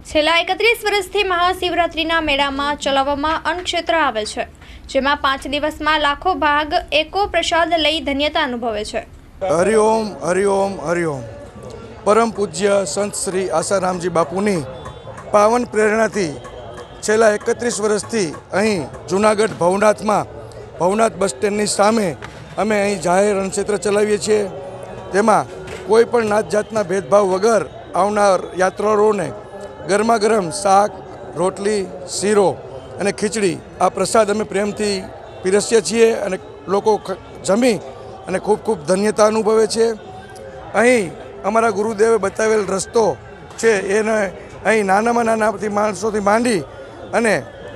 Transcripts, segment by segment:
છેલ્લા 31 વર્ષથી મહાશિવરાત્રિના મેળામાં ચલાવવામાં અન્નક્ષેત્ર આવે છે, જેમાં 5 દિવસમાં લાખો ભાગ એકો પ્રસાદ લઈ ધન્યતા અનુભવે છે. હરિઓમ હરિઓમ હરિઓમ. પરમ પૂજ્ય સંત શ્રી આસારામજી બાપુની પાવન પ્રેરણાથી છેલ્લા 31 વર્ષથી અહીં જૂનાગઢ ભવનાથમાં ભવનાથ બસ સ્ટેન્ડની સામે અમે અહીં જાહેર અન્નક્ષેત્ર ચલાવીએ છીએ. તેમાં કોઈ પણ નાત જાતના ભેદભાવ વગર આવનાર યાત્રાળુઓને ગરમા ગરમ શાક, રોટલી, શીરો અને ખીચડી આ પ્રસાદ અમે પ્રેમથી પીરસીએ છીએ અને લોકો જમી અને ખૂબ ખૂબ ધન્યતા અનુભવે છે. અહીં અમારા ગુરુદેવે બતાવેલ રસ્તો છે એને અહીં નાનામાં નાનાથી માણસોથી માંડી અને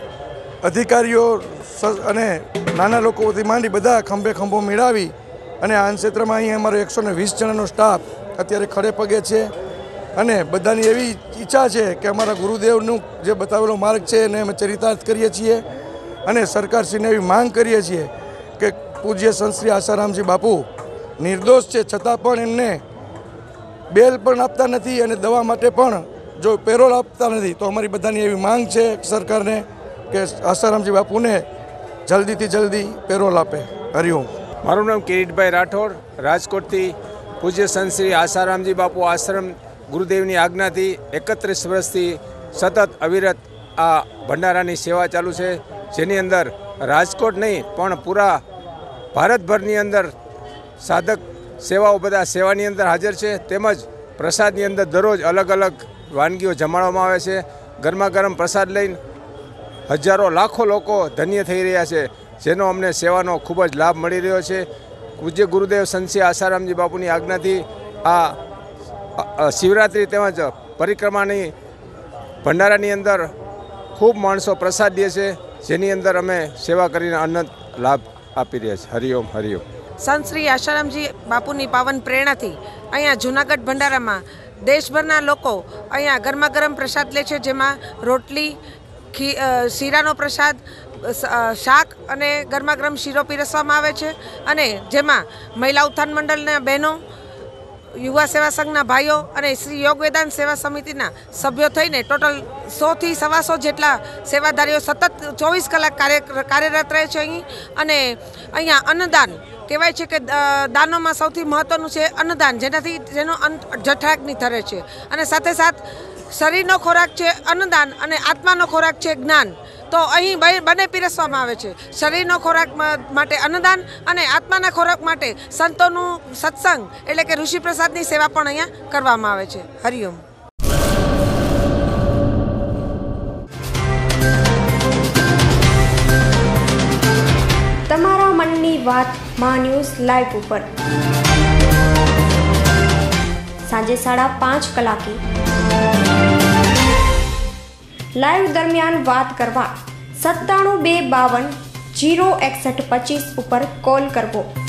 અધિકારીઓ અને નાના લોકોથી માંડી બધા ખંભે ખંભો મેળવી અને આ ક્ષેત્રમાં અહીં અમારો 120 જણાનો સ્ટાફ અત્યારે ખડે પગે છે. અને બધાની એવી ઈચ્છા છે કે અમારા ગુરુદેવનું જે બતાવેલો માર્ગ છે એને અમે ચરિતાર્થ કરીએ છીએ અને સરકારશ્રીને એવી માંગ કરીએ છીએ કે પૂજ્ય સંત શ્રી આસારામજી બાપુ નિર્દોષ છે છતાં પણ એમને બેલ પણ આપતા નથી અને દવા માટે પણ જો પેરોલ આપતા નથી. તો અમારી બધાની એવી માંગ છે સરકારને કે આસારામજી બાપુને જલ્દીથી જલ્દી પેરોલ આપે. હરિઓમ. મારું નામ કિરીટભાઈ રાઠોડ, રાજકોટથી. પૂજ્ય સંત શ્રી આસારામજી બાપુ આશ્રમ ગુરુદેવની આજ્ઞાથી 31 વર્ષથી સતત અવિરત આ ભંડારાની સેવા ચાલુ છે, જેની અંદર રાજકોટ નહીં પણ પૂરા ભારતભરની અંદર સાધક સેવાઓ બધા સેવાની અંદર હાજર છે. તેમજ પ્રસાદની અંદર દરરોજ અલગ અલગ વાનગીઓ જમાડવામાં આવે છે. ગરમા ગરમ પ્રસાદ લઈને હજારો લાખો લોકો ધન્ય થઈ રહ્યા છે, જેનો અમને સેવાનો ખૂબ જ લાભ મળી રહ્યો છે. પૂજ્ય ગુરુદેવ સંત શ્રી આસારામજી બાપુની આજ્ઞાથી આ શિવરાત્રિ તેમજ પરિક્રમાની ભંડારાની અંદર ખૂબ માણસો પ્રસાદ દે છે, જેની અંદર અમે સેવા કરીને અનંત લાભ આપી રહ્યા છીએ. હરિઓમ હરિઓમ. સંત શ્રી આસારામજી બાપુની પાવન પ્રેરણાથી અહીંયા જૂનાગઢ ભંડારામાં દેશભરના લોકો અહીંયા ગરમા ગરમ પ્રસાદ લે છે, જેમાં રોટલી, શીરાનો પ્રસાદ, શાક અને ગરમા ગરમ શીરો પીરસવામાં આવે છે. અને જેમાં મહિલા ઉત્થાન મંડળના બહેનો, યુવા સેવા સંઘના ભાઈઓ અને શ્રી યોગ વેદાંત સેવા સમિતિના સભ્યો થઈને ટોટલ 100 થી 125 જેટલા સેવાધારીઓ સતત 24 કલાક કાર્યરત રહે છે અહીં. અને અહીંયા અન્નદાન કહેવાય છે કે દાનોમાં સૌથી મહત્ત્વનું છે અન્નદાન, જેનો અંત જઠરાગ્નિ થરે છે. અને સાથે સાથ શરીરનો ખોરાક છે અન્નદાન અને આત્માનો ખોરાક છે જ્ઞાન. તો અહીં બંને પીરસવામાં આવે છે. શરીરનો ખોરાક માટે અન્નદાન અને આત્માના ખોરાક માટે સંતોનું સત્સંગ એટલે કે ઋષિ પ્રસાદની સેવા પણ અહીંયા કરવામાં આવે છે. હરિઓમ. તમારા મનની વાત માં ન્યૂઝ લાઈવ ઉપર સાંજે 5:30 કલાકે લાઈવ દરમિયાન વાત કરવા 97 252 06125 ઉપર કોલ કરવો.